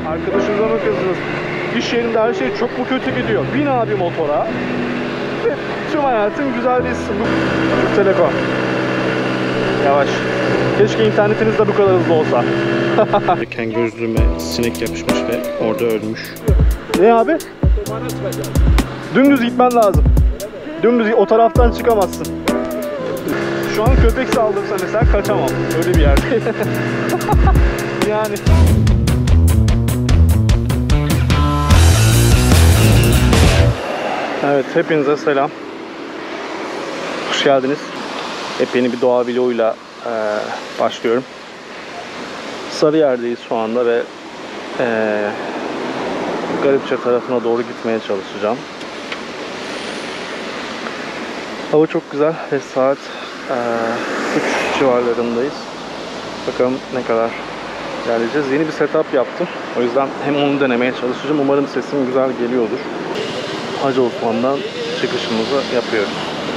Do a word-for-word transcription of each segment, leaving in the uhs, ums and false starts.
Arkadaşınıza mı kızdınız? İş yerinde her şey çok mu kötü gidiyor? Bin abi motora ve tüm hayatın güzel bir isim. Türk Telekom. Yavaş. Keşke internetiniz de bu kadar hızlı olsa. Erken gözlüğüme sinek yapışmış ve orada ölmüş. Ne abi? Dümdüz gitmen lazım. Dümdüz o taraftan çıkamazsın. Şu an köpek saldırsa mesela kaçamam. Öyle bir yerde. Yani. Evet, hepinize selam. Hoş geldiniz. Yepyeni bir doğa vloguyla e, başlıyorum. Sarıyer'deyiz şu anda ve e, Garipçe tarafına doğru gitmeye çalışacağım. Hava çok güzel ve saat e, üç civarlarındayız. Bakalım ne kadar ilerleyeceğiz. Yeni bir setup yaptım. O yüzden hem onu denemeye çalışacağım. Umarım sesim güzel geliyordur. Hacı Osman'dan çıkışımızı yapıyoruz.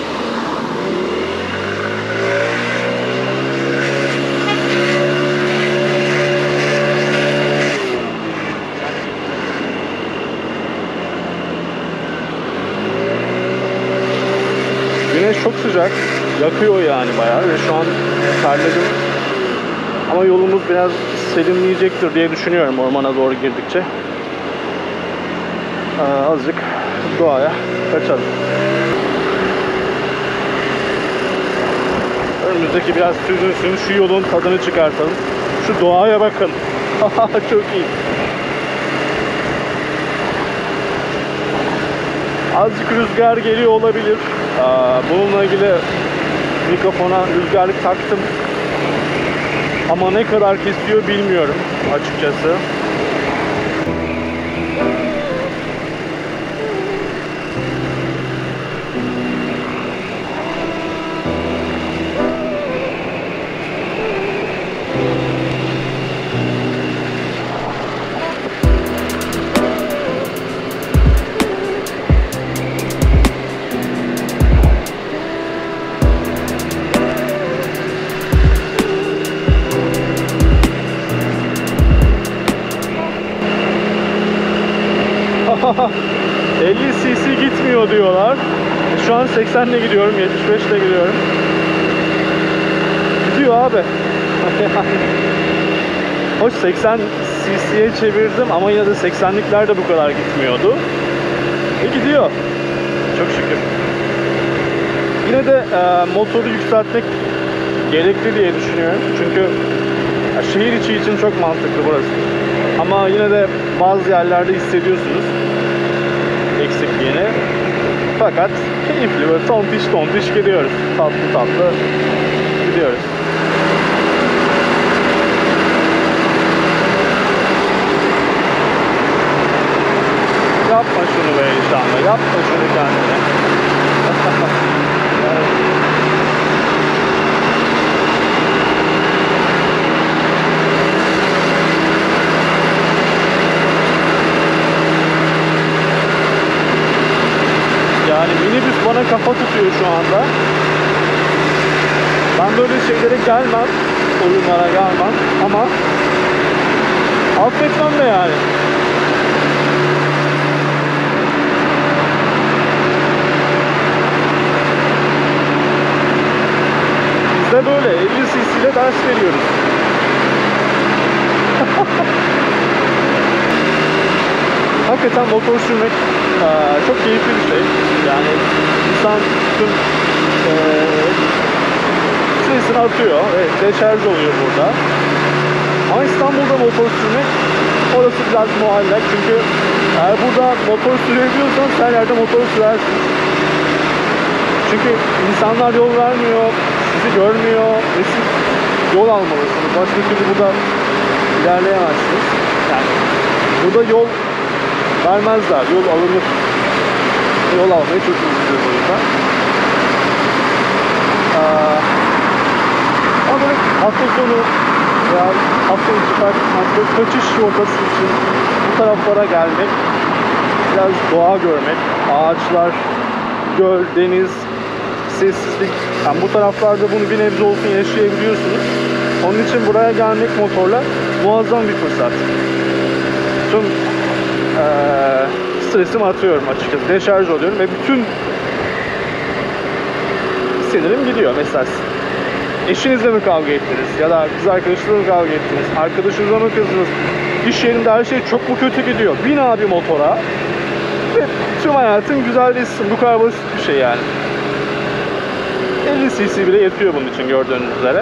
Güneş çok sıcak, yakıyor yani bayağı ve şu an terledim. Ama yolumuz biraz serinleyecektir diye düşünüyorum ormana doğru girdikçe. Ee, azıcık doğaya kaçalım. Önümüzdeki biraz süzülsün, şu yolun tadını çıkartalım. Şu doğaya bakın. Çok iyi. Azıcık rüzgar geliyor olabilir. Bununla ilgili mikrofona rüzgarlık taktım. Ama ne kadar kesiyor bilmiyorum açıkçası. elli cc gitmiyor diyorlar. Şu an seksenle gidiyorum, yetmiş beşle gidiyorum. Gidiyor abi. Hoş seksen cc'ye çevirdim ama yine de seksenlikler de bu kadar gitmiyordu. E gidiyor. Çok şükür. Yine de e, motoru yükseltmek gerekli diye düşünüyorum. Çünkü ya, şehir içi için çok mantıklı burası. Ama yine de bazı yerlerde hissediyorsunuz eksikliğini. Fakat keyifli, böyle tontiş tontiş gidiyoruz. Tatlı tatlı gidiyoruz. Yapma şunu be inşallah. Yapma şunu kendine. Yani minibüs bana kafa tutuyor şu anda. Ben böyle şeylere gelmem, oyunlara gelmem ama affetmem de yani. Biz de böyle elli cc ile ders veriyoruz. Hakikaten motor sürmek e, çok keyifli bir şey. Yani insan tüm e, stresini atıyor ve deşarj oluyor burada. Ama İstanbul'da motor sürmek orası biraz muallak. Çünkü eğer burada motor sürebiliyorsanız her yerde motor sürersiniz. Çünkü insanlar yol vermiyor, sizi görmüyor ve siz yol almalısınız. Başka türlü burada ilerleyemezsiniz. Yani burada yol vermezler, yol alınır. Yol almayı çok istiyoruz o yüzden. Ee, ama böyle hafta sonu veya hafta içi fark etmez, kaçış rotası için bu taraflara gelmek, biraz doğa görmek, ağaçlar, göl, deniz, sessizlik. Yani bu taraflarda bunu bir nebze olsun yaşayabiliyorsunuz. Onun için buraya gelmek motorla muazzam bir fırsat. tüm ee, stresimi atıyorum açıkçası. Deşarj oluyorum ve bütün sinirim gidiyor. Mesela eşinizle mi kavga ettiniz? Ya da kız arkadaşınızla mı kavga ettiniz? Arkadaşınızla mı kızdınız? İş yerinde her şey çok mu kötü gidiyor? Bin abi motora ve tüm hayatın güzel bitsin. Bu kadar basit bir şey yani. elli cc bile yetiyor bunun için gördüğünüz üzere.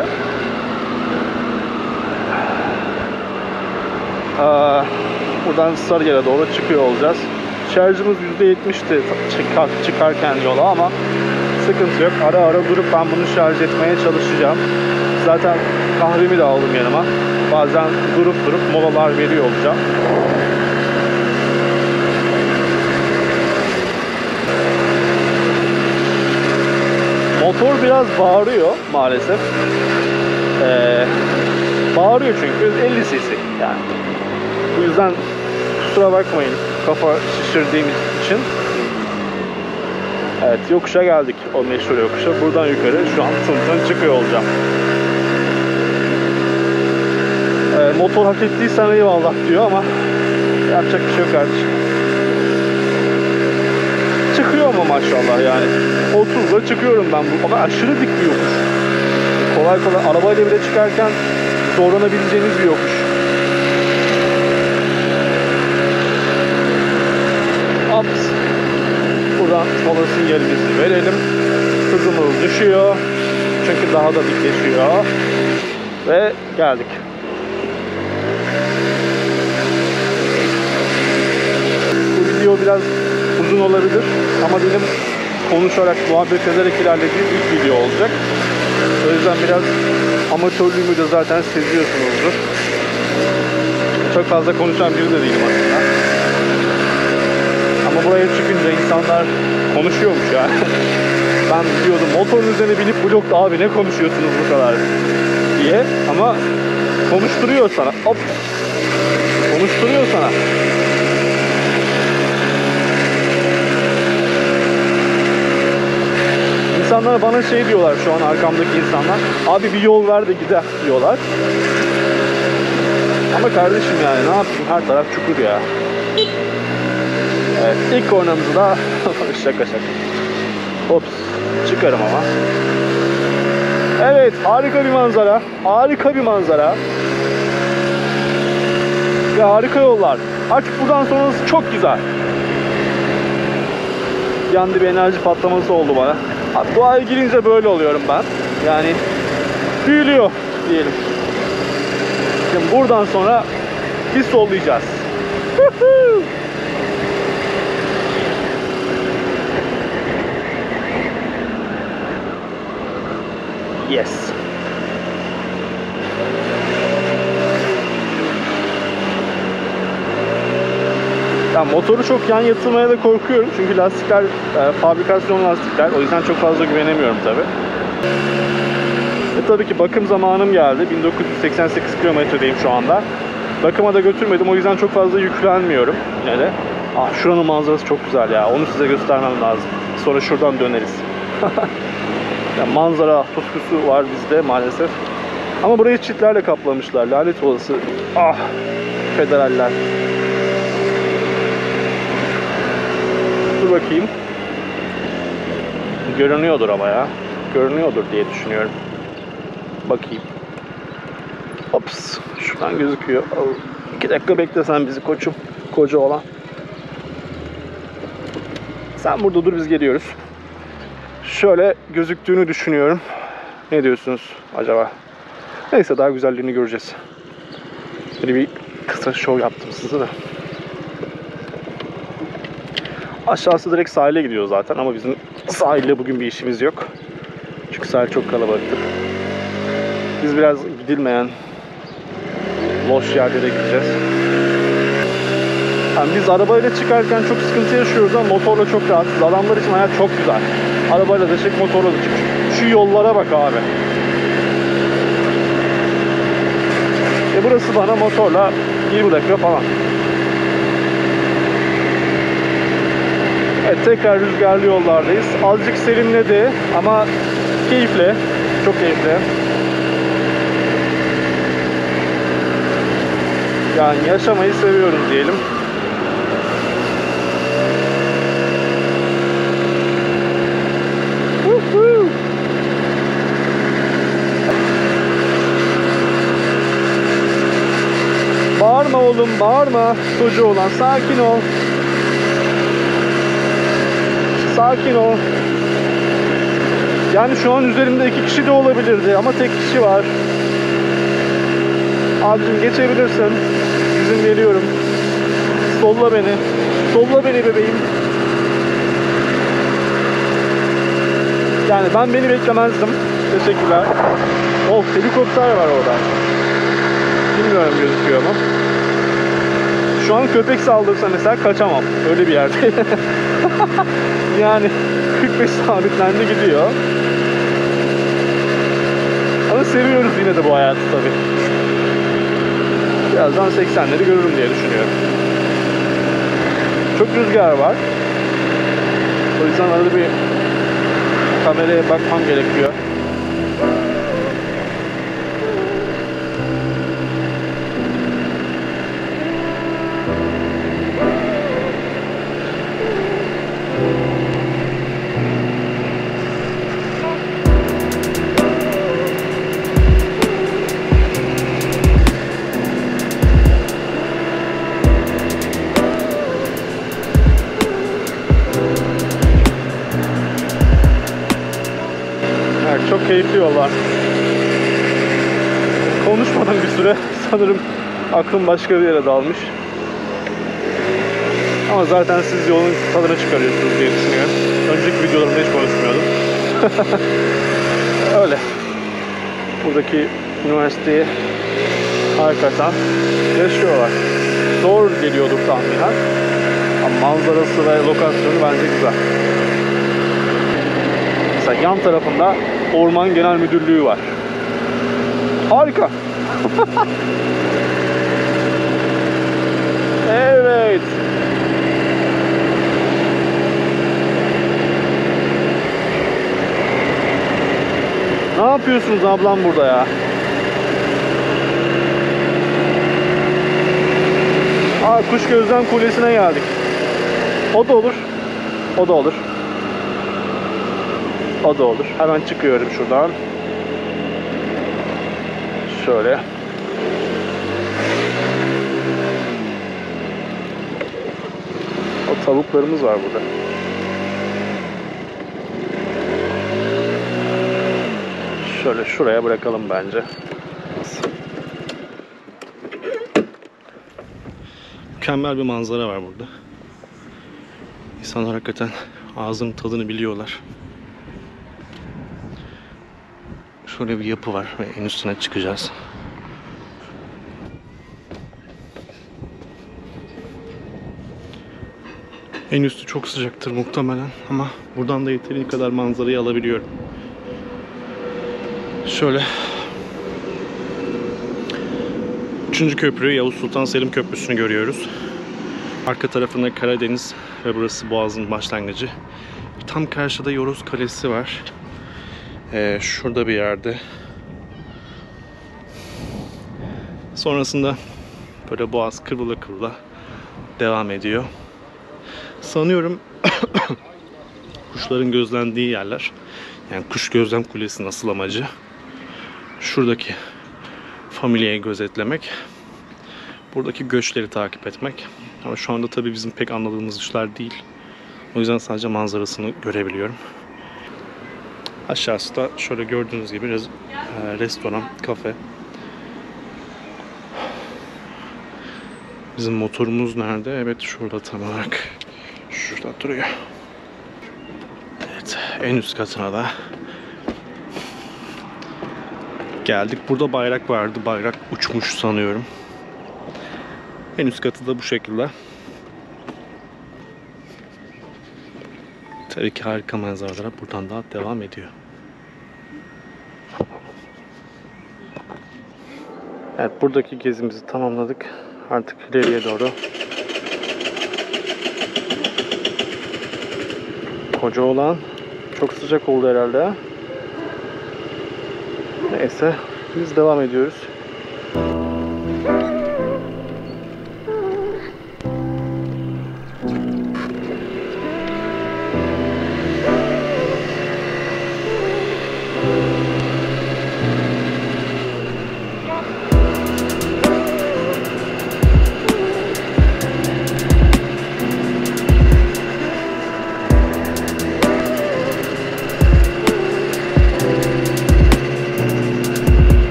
Aa, buradan Sarıyer'e doğru çıkıyor olacağız. Şarjımız yüzde yetmişti çıkar, çıkarken yola ama sıkıntı yok. Ara ara durup ben bunu şarj etmeye çalışacağım. Zaten kahvemi de aldım yanıma. Bazen durup durup molalar veriyor olacağım. Motor biraz bağırıyor maalesef. Ee, bağırıyor çünkü elli cc yani. Bu yüzden kusura bakmayın kafa şişirdiğimiz için. Evet, yokuşa geldik. O meşhur yokuşa. Buradan yukarı şu an tın çıkıyor olacağım. Ee, motor hak ettiysen eyvallah diyor ama yapacak bir şey yok kardeşim. Çıkıyor mu maşallah yani. otuzla çıkıyorum ben. Bu ama aşırı dik bir yokuş. Kolay kolay arabayla bile çıkarken zorlanabileceğiniz bir yokuş. Ops. Buradan mola sinyalimizi verelim. Hızımız düşüyor. Çünkü daha da dikleşiyor. Ve geldik. Bu video biraz uzun olabilir. Ama benim konuşarak, muhabbet ederek ilerlediğim ilk video olacak. O yüzden biraz amatörlüğümü de zaten seziyorsunuzdur. Çok fazla konuşan biri de değilim aslında. Ama buraya çıkınca insanlar konuşuyormuş yani. Ben diyordum motorun üzerine binip vlogda abi ne konuşuyorsunuz bu kadar diye. Ama konuşturuyor sana. Hop. Konuşturuyor sana. İnsanlar bana şey diyorlar şu an arkamdaki insanlar. Abi bir yol ver de gider diyorlar. Ama kardeşim yani ne yapayım her taraf çukur ya. Evet, ilk kornamızı da şaka şaka. Ops, çıkarım ama. Evet, harika bir manzara. Harika bir manzara. Ve harika yollar. Artık buradan sonrası çok güzel. Bir anda bir enerji patlaması oldu bana. Abi, doğaya girince böyle oluyorum ben. Yani büyülüyor diyelim. Şimdi buradan sonra biz sollayacağız. Yes. Yani motoru çok yan yatırmaya da korkuyorum. Çünkü lastikler e, fabrikasyon lastikler. O yüzden çok fazla güvenemiyorum tabi. E tabii ki bakım zamanım geldi. bin dokuz yüz seksen sekiz kilometredeyim şu anda. Bakıma da götürmedim. O yüzden çok fazla yüklenmiyorum yine de. Ah, şuranın manzarası çok güzel ya. Onu size göstermem lazım. Sonra şuradan döneriz. Yani manzara tutkusu var bizde maalesef. Ama burayı çitlerle kaplamışlar. Lanet olası. Ah, federaller. Dur bakayım. Görünüyordur ama ya. Görünüyordur diye düşünüyorum. Bakayım. Ops. Şuradan gözüküyor. İki dakika beklesen bizi koçum. Koca olan. Sen burada dur, biz geliyoruz. Şöyle gözüktüğünü düşünüyorum. Ne diyorsunuz acaba? Neyse, daha güzelliğini göreceğiz. Böyle bir kısa şov yaptım size de. Aşağısı direkt sahile gidiyor zaten ama bizim sahille bugün bir işimiz yok. Çünkü sahil çok kalabalıktır. Biz biraz gidilmeyen loş yerlere gideceğiz. Yani biz arabayla çıkarken çok sıkıntı yaşıyoruz ama motorla çok rahatsız. Adamlar için hayat çok güzel. Arabayla da çık, motorla da çık. Şu yollara bak abi. E burası bana motorla yirmi dakika falan. Evet, tekrar rüzgarlı yollardayız. Azıcık serinledi ama keyifli. Çok keyifli. Yani yaşamayı seviyoruz diyelim. Woohoo! Bağırma oğlum, bağırma. Çocuğu olan, sakin ol. Sakin ol. Yani şu an üzerimde iki kişi de olabilirdi ama tek kişi var. Abicim geçebilirsin. İzin veriyorum. Solla beni. Solla beni bebeğim. Yani ben beni beklemezdim. Teşekkürler. Oh, helikopter var orada. Bilmiyorum gözüküyor mu? Şu an köpek saldırsa mesela kaçamam. Öyle bir yerde. Yani kırk beş sabitlendi gidiyor. Ama seviyoruz yine de bu hayatı tabii. Birazdan seksenleri görürüm diye düşünüyorum. Çok rüzgar var. O yüzden arada bir kameraya bakmam gerekiyor. Çok keyifli yollar. Konuşmadan bir süre sanırım aklım başka bir yere dalmış. Ama zaten siz yolun tadını çıkarıyorsunuz diye düşünüyorum. Önceki videolarımda hiç konuşmuyordum. Öyle. Buradaki üniversiteyi hakikaten yaşıyorlar. Zor geliyordur tahminen. Ama manzarası ve lokasyonu bence güzel. Mesela yan tarafında Orman Genel Müdürlüğü var. Harika. Evet. Ne yapıyorsunuz ablam burada ya? Aa, Kuş Gözlem Kulesi'ne geldik. O da olur. O da olur. O da olur. Hemen çıkıyorum şuradan. Şöyle. O tavuklarımız var burada. Şöyle şuraya bırakalım bence. Mükemmel bir manzara var burada. İnsanlar hakikaten ağzının tadını biliyorlar. Şöyle bir yapı var ve en üstüne çıkacağız. En üstü çok sıcaktır muhtemelen ama buradan da yeterince kadar manzarayı alabiliyorum. Şöyle. Üçüncü köprü, Yavuz Sultan Selim Köprüsü'nü görüyoruz. Arka tarafında Karadeniz ve burası Boğaz'ın başlangıcı. Tam karşıda Yoros Kalesi var. Ee, şurada bir yerde. Sonrasında böyle Boğaz kıvrıla kıvrıla devam ediyor. Sanıyorum kuşların gözlendiği yerler. Yani kuş gözlem kulesinin asıl amacı şuradaki familyayı gözetlemek. Buradaki göçleri takip etmek. Ama şu anda tabii bizim pek anladığımız işler değil. O yüzden sadece manzarasını görebiliyorum. Aşağısı da şöyle gördüğünüz gibi biraz e, restoran, kafe. Bizim motorumuz nerede? Evet, şurada tam olarak. Şurada duruyor. Evet, en üst katına da geldik. Burada bayrak vardı. Bayrak uçmuş sanıyorum. En üst katı da bu şekilde. Tabii ki harika manzaralara buradan daha devam ediyor. Evet, buradaki gezimizi tamamladık. Artık ileriye doğru. Koca olan çok sıcak oldu herhalde. Neyse, biz devam ediyoruz.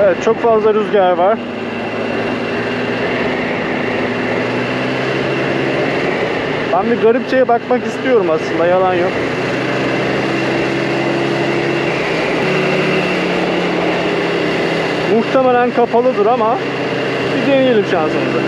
Evet, çok fazla rüzgar var. Ben bir Garipçe'ye bakmak istiyorum aslında, yalan yok. Muhtemelen kapalıdır ama bir deneyelim şansımızı.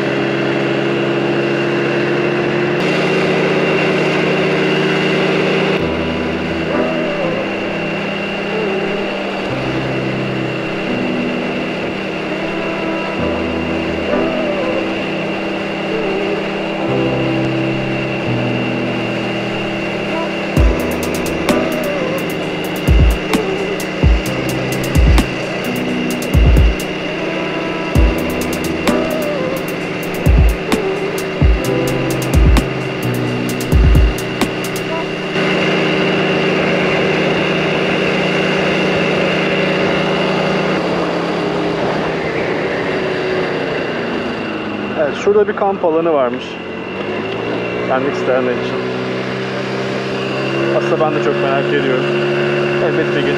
Evet, şurada bir kamp alanı varmış. Gelmek isteyenler için. Aslında ben de çok merak ediyorum. Elbet bir gün.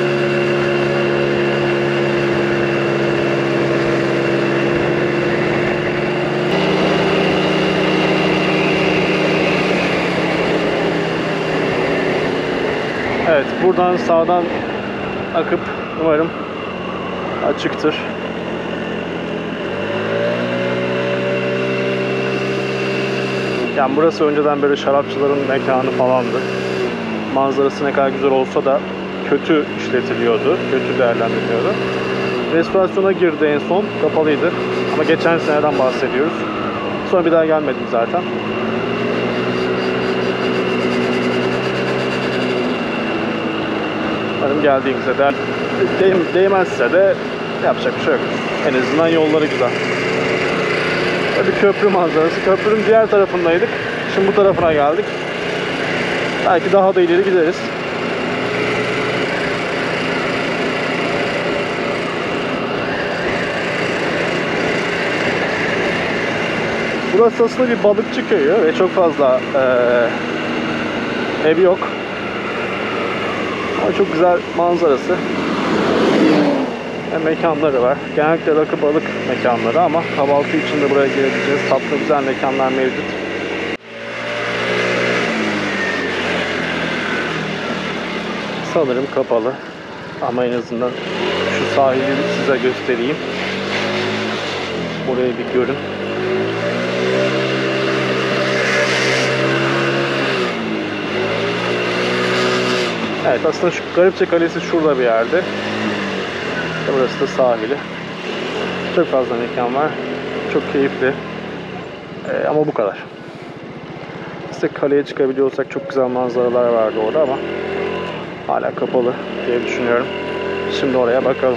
Evet, buradan sağdan akıp umarım açıktır. Yani burası önceden böyle şarapçıların mekanı falandı. Manzarası ne kadar güzel olsa da kötü işletiliyordu, kötü değerlendiriliyordu. Restorasyona girdi en son, kapalıydı. Ama geçen seneden bahsediyoruz. Sonra bir daha gelmedim zaten. Umarım geldiğimizde de değmezse de yapacak bir şey yok. En azından yolları güzel. Bir köprü manzarası. Köprünün diğer tarafındaydık. Şimdi bu tarafına geldik. Belki daha da ileri gideriz. Burası aslında bir balıkçı köyü ve çok fazla ee, ev yok. Ama çok güzel manzarası. Ve mekanları var. Genellikle rakı balık mekanları ama kahvaltı için de buraya girebileceğiz. Tatlı güzel mekanlar mevcut. Sanırım kapalı. Ama en azından şu sahili size göstereyim. Burayı bir görün. Evet, aslında şu Garipçe Kalesi şurada bir yerde. Burası da sahili. Çok fazla mekan var. Çok keyifli. Ee, ama bu kadar. İşte kaleye çıkabiliyorsak çok güzel manzaralar vardı orada ama hala kapalı diye düşünüyorum. Şimdi oraya bakalım.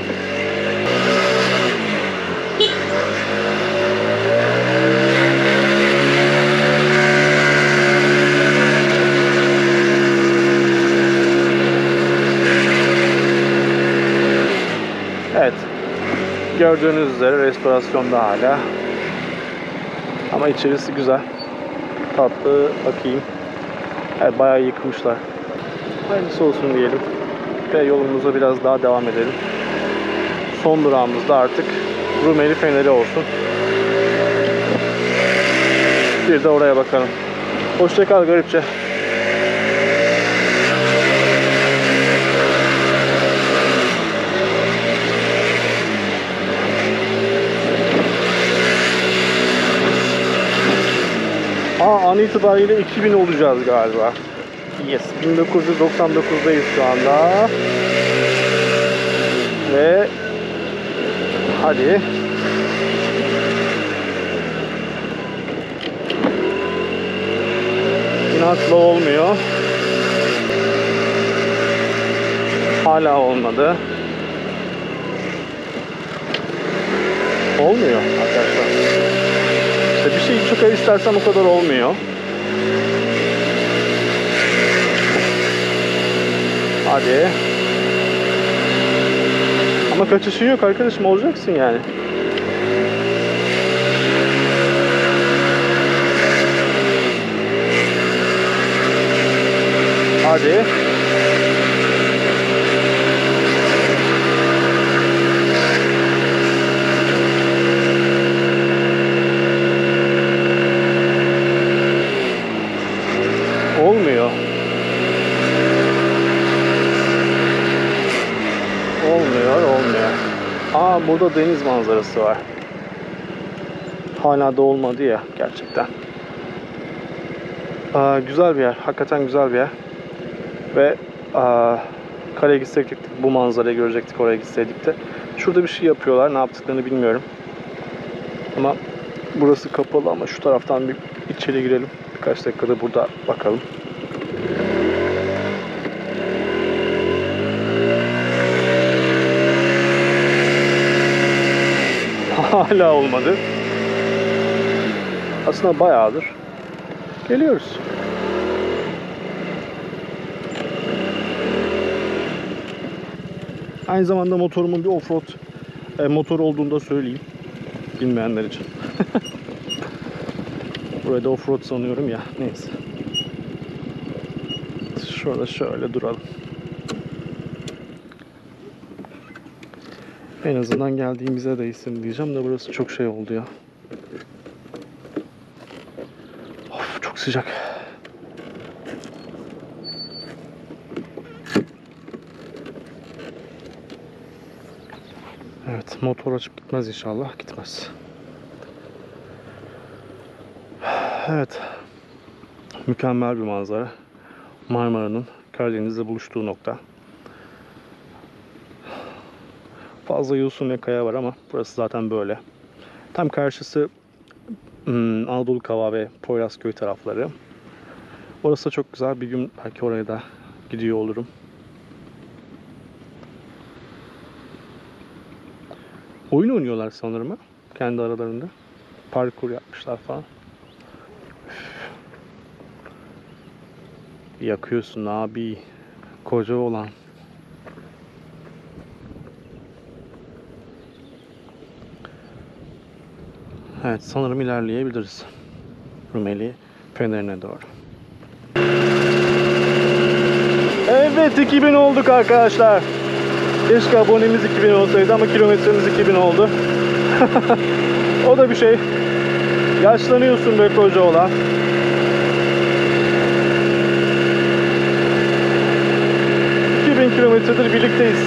Evet. Gördüğünüz üzere restorasyonda hala. Ama içerisi güzel. Tatlı, bakayım. Evet, bayağı yıkmışlar. Hayırlısı olsun diyelim. Ve yolumuza biraz daha devam edelim. Son durağımız da artık Rumeli Feneri olsun. Bir de oraya bakalım. Hoşça kal Garipçe. Aa, an itibariyle iki bin olacağız galiba. Yes, bin dokuz yüz doksan dokuzdayız şu anda. Ve hadi. İnatla olmuyor. Hala olmadı. Olmuyor arkadaşlar. İşte bir şeyi çok istersem o kadar olmuyor. Hadi. Ama kaçışın yok arkadaşım, olacaksın yani. Hadi. Orada deniz manzarası var. Hala da olmadı ya gerçekten. Aa, güzel bir yer. Hakikaten güzel bir yer. Ve aa, kaleye gitsek bu manzarayı görecektik oraya gitseydik de. Şurada bir şey yapıyorlar. Ne yaptıklarını bilmiyorum. Ama burası kapalı ama şu taraftan bir içeri girelim. Birkaç dakikada burada bakalım. Hala olmadı. Aslında bayağıdır geliyoruz. Aynı zamanda motorumun bir offroad e, motor olduğunu da söyleyeyim. Bilmeyenler için. Burada offroad sanıyorum ya. Neyse. Şurada şöyle duralım. En azından geldiğimize değsin diyeceğim de burası çok şey oldu ya. Of, çok sıcak. Evet, motor açıp gitmez inşallah. Gitmez. Evet. Mükemmel bir manzara. Marmara'nın Karadeniz'le buluştuğu nokta. Fazla yosun ve kaya var ama burası zaten böyle. Tam karşısı hmm, Anadolu Kava ve Poyrazköy tarafları. Orası da çok güzel. Bir gün belki oraya da gidiyor olurum. Oyun oynuyorlar sanırım. Kendi aralarında. Parkur yapmışlar falan. Üf. Yakıyorsun abi. Koca olan. Evet, sanırım ilerleyebiliriz. Rumeli Fener'ine doğru. Evet, iki bin olduk arkadaşlar. Keşke abonemiz iki bin olsaydı ama kilometremiz iki bin oldu. O da bir şey. Yaşlanıyorsun be koca olan. iki bin kilometredir birlikteyiz.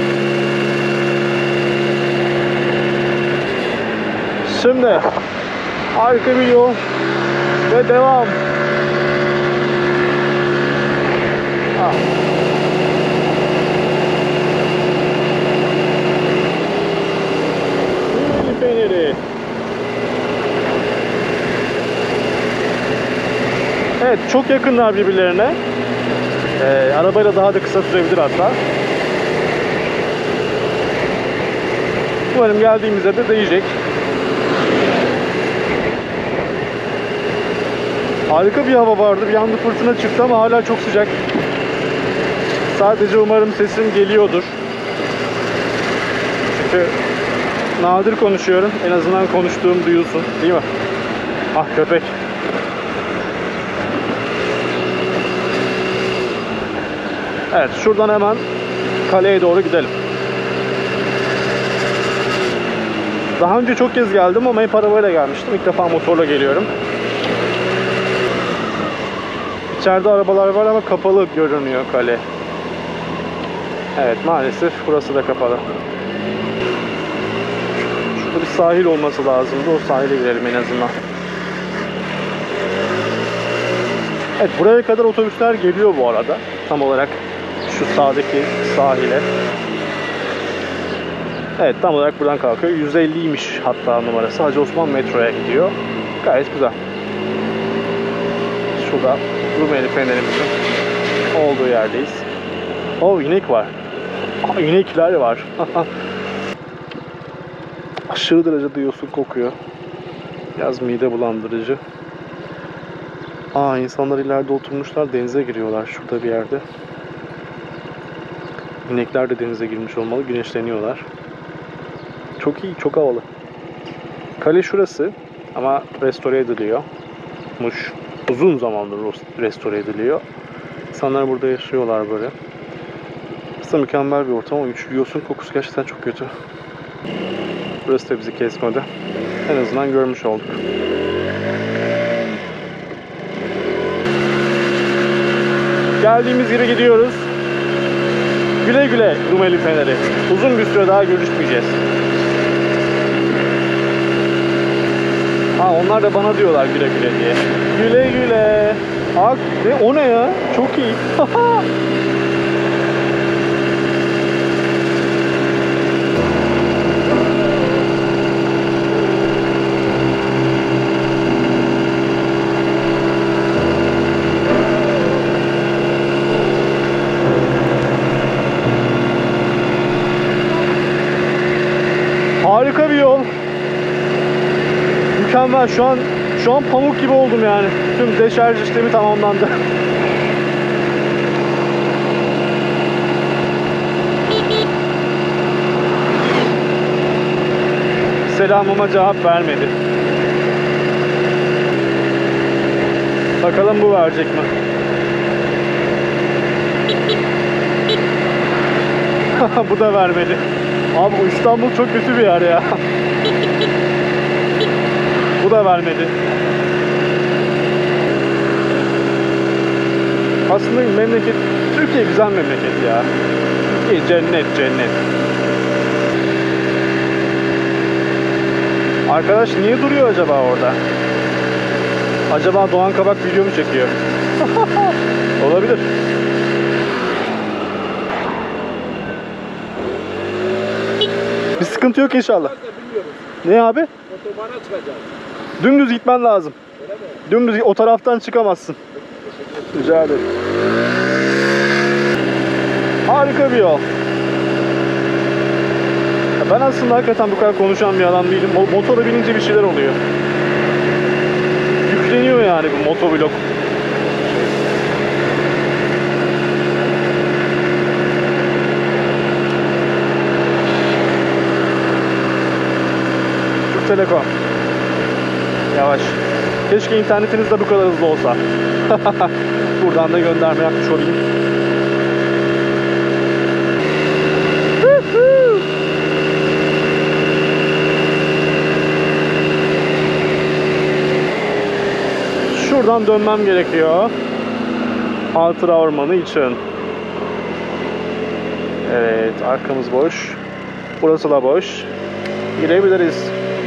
Şimdi harika bir yol ve devam. Ah. Rumeli Feneri. Evet, çok yakınlar birbirlerine. Ee, arabayla daha da kısa sürebilir hatta. Umarım geldiğimizde de değecek. Harika bir hava vardı. Bir anda fırtına çıktı ama hala çok sıcak. Sadece umarım sesim geliyordur. Çünkü nadir konuşuyorum. En azından konuştuğum duyulsun. Değil mi? Ah, köpek. Evet, şuradan hemen kaleye doğru gidelim. Daha önce çok kez geldim ama hep arabayla gelmiştim. İlk defa motorla geliyorum. İçeride arabalar var ama kapalı görünüyor kale. Evet, maalesef burası da kapalı. Şurada bir sahil olması lazımdı. O sahile girelim en azından. Evet, buraya kadar otobüsler geliyor bu arada. Tam olarak şu sağdaki sahile. Evet, tam olarak buradan kalkıyor. yüz elliymiş hatta numarası. Hacı Osman metroya gidiyor. Gayet güzel. Şurada Rumeli Fenerimizin olduğu yerdeyiz. Oh, inek var. Aa, inekler var. Aşırı derecede yosun kokuyor. Biraz mide bulandırıcı. Aa, insanlar ileride oturmuşlar, denize giriyorlar şurada bir yerde. İnekler de denize girmiş olmalı, güneşleniyorlar. Çok iyi, çok havalı. Kale şurası ama restore ediliyormuş. Uzun zamandır restore ediliyor. İnsanlar burada yaşıyorlar böyle. Aslında mükemmel bir ortam ama yosun kokusu gerçekten çok kötü. Burası da bizi kesmedi. En azından görmüş olduk. Geldiğimiz yere gidiyoruz. Güle güle Rumeli Feneri. Uzun bir süre daha görüşmeyeceğiz. Onlar da bana diyorlar güle güle diye. Güle güle. Ak ne o ne ya? Çok iyi. Harika bir yol. Mükemmel. Şu an şu an pamuk gibi oldum yani. Tüm deşarj işlemi tamamlandı. Selamıma cevap vermedi. Bakalım bu verecek mi? Bu da vermedi. Abi bu İstanbul çok kötü bir yer ya. Bu da vermedi. Aslında memleket, Türkiye güzel memleket ya. Türkiye cennet cennet. Arkadaş niye duruyor acaba orada? Acaba Doğan Kabak video mu çekiyor? Olabilir. Bir sıkıntı yok inşallah. Ne abi? Otobana çıkacağız. Dümdüz gitmen lazım. Öyle mi? Dümdüz o taraftan çıkamazsın. Rica ederim. Harika bir yol. Ya ben aslında hakikaten bu kadar konuşan bir adam değilim. Motora binince bir şeyler oluyor. Yükleniyor yani bu motovlog. Türk Telekom. Yavaş. Keşke internetiniz de bu kadar hızlı olsa. Buradan da gönderme yapmış olayım. Şuradan dönmem gerekiyor. Hatıra ormanı için. Evet, arkamız boş. Burası da boş. Girebiliriz.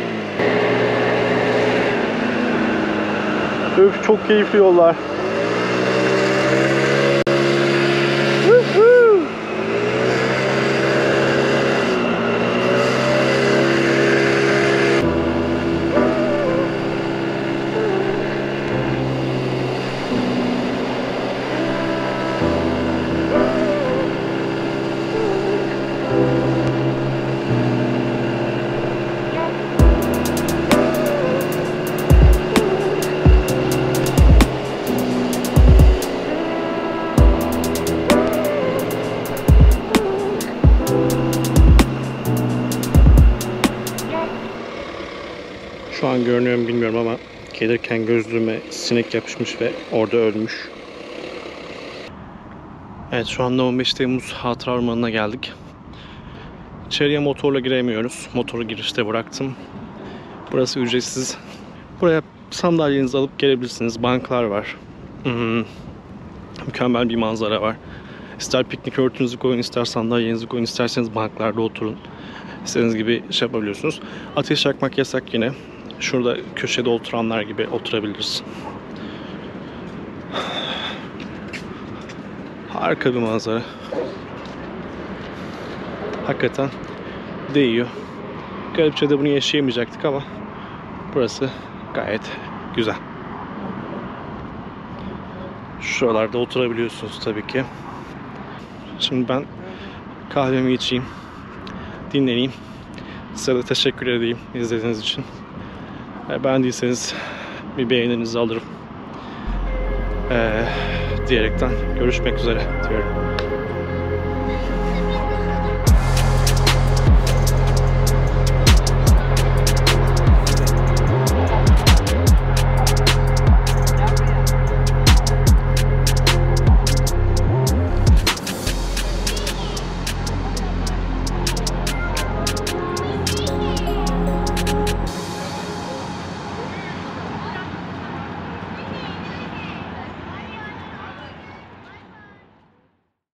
Üf, çok keyifli yollar. Şu an görünüyor mu bilmiyorum ama gelirken gözlüğüme sinek yapışmış ve orada ölmüş. Evet, şu anda on beş Temmuz Hatıra Ormanı'na geldik. İçeriye motorla giremiyoruz. Motoru girişte bıraktım. Burası ücretsiz. Buraya sandalyenizi alıp gelebilirsiniz. Banklar var. Hmm. Mükemmel bir manzara var. İster piknik örtünüzü koyun, ister sandalyenizi koyun, isterseniz banklarda oturun. İstediğiniz gibi şey yapabiliyorsunuz. Ateş yakmak yasak yine. Şurada köşede oturanlar gibi oturabiliriz. Harika bir manzara. Hakikaten değiyor. Garipçe'de bunu yaşayamayacaktık ama burası gayet güzel. Şuralarda oturabiliyorsunuz tabii ki. Şimdi ben kahvemi içeyim, dinleneyim. Size de teşekkür edeyim izlediğiniz için. Beğendiyseniz bir beğeninizi alırım. Ee, diyerekten görüşmek üzere diyorum.